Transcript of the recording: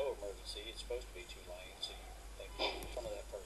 no emergency. It's supposed to be 2 lanes, so you think some of that